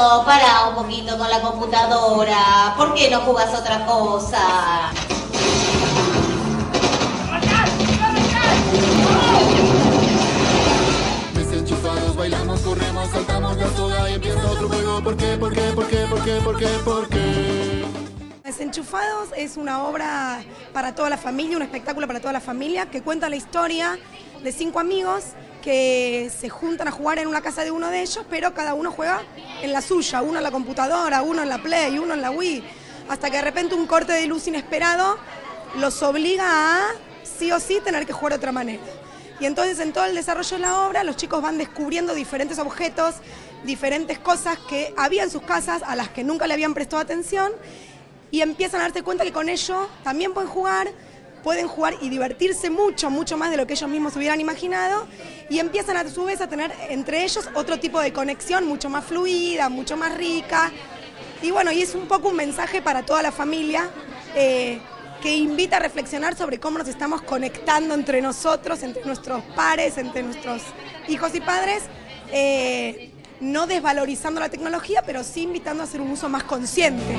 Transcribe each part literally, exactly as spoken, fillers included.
poquito, pará un poquito con la computadora. ¿Por qué no jugás otra cosa? Desenchufados, bailamos, corremos, saltamos la soga y empieza otro juego. ¿Por qué, por qué, por qué, por qué, por qué, por qué? Desenchufados es una obra para toda la familia, un espectáculo para toda la familia que cuenta la historia de cinco amigos que se juntan a jugar en una casa de uno de ellos, pero cada uno juega en la suya, uno en la computadora, uno en la Play, uno en la Wii, hasta que de repente un corte de luz inesperado los obliga a, sí o sí, tener que jugar de otra manera. Y entonces en todo el desarrollo de la obra los chicos van descubriendo diferentes objetos, diferentes cosas que había en sus casas a las que nunca le habían prestado atención y empiezan a darse cuenta que con ello también pueden jugar, pueden jugar y divertirse mucho, mucho más de lo que ellos mismos hubieran imaginado y empiezan a su vez a tener entre ellos otro tipo de conexión mucho más fluida, mucho más rica y bueno, y es un poco un mensaje para toda la familia eh, que invita a reflexionar sobre cómo nos estamos conectando entre nosotros, entre nuestros pares, entre nuestros hijos y padres, eh, no desvalorizando la tecnología, pero sí invitando a hacer un uso más consciente.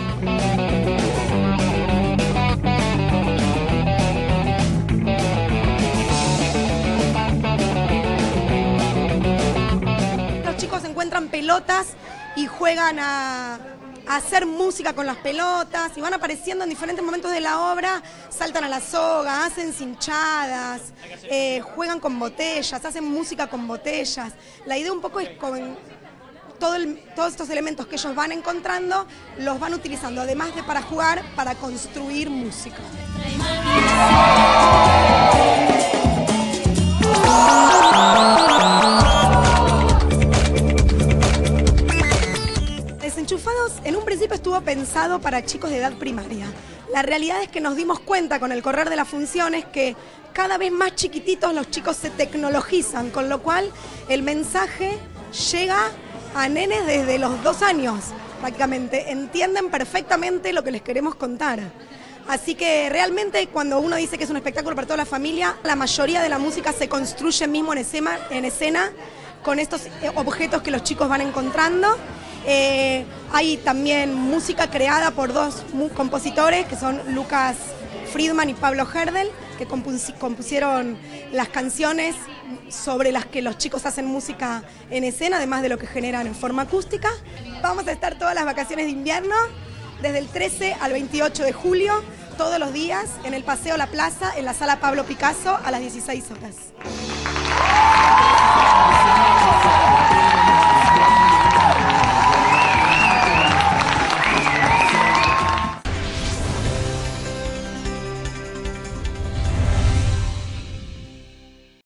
Los chicos encuentran pelotas y juegan a... a hacer música con las pelotas y van apareciendo en diferentes momentos de la obra, saltan a la soga, hacen cinchadas, eh, juegan con botellas, hacen música con botellas. La idea un poco es con todo el, todos estos elementos que ellos van encontrando, los van utilizando, además de para jugar, para construir música. Desenchufados en un principio estuvo pensado para chicos de edad primaria. La realidad es que nos dimos cuenta con el correr de las funciones que cada vez más chiquititos los chicos se tecnologizan, con lo cual el mensaje llega a nenes desde los dos años, prácticamente. Entienden perfectamente lo que les queremos contar. Así que realmente cuando uno dice que es un espectáculo para toda la familia, la mayoría de la música se construye mismo en escena, en escena con estos objetos que los chicos van encontrando. Eh, hay también música creada por dos compositores que son Lucas Friedman y Pablo Herdel, que compus compusieron las canciones sobre las que los chicos hacen música en escena, además de lo que generan en forma acústica. Vamos a estar todas las vacaciones de invierno, desde el trece al veintiocho de julio, todos los días, en el Paseo La Plaza, en la Sala Pablo Picasso, a las dieciséis horas.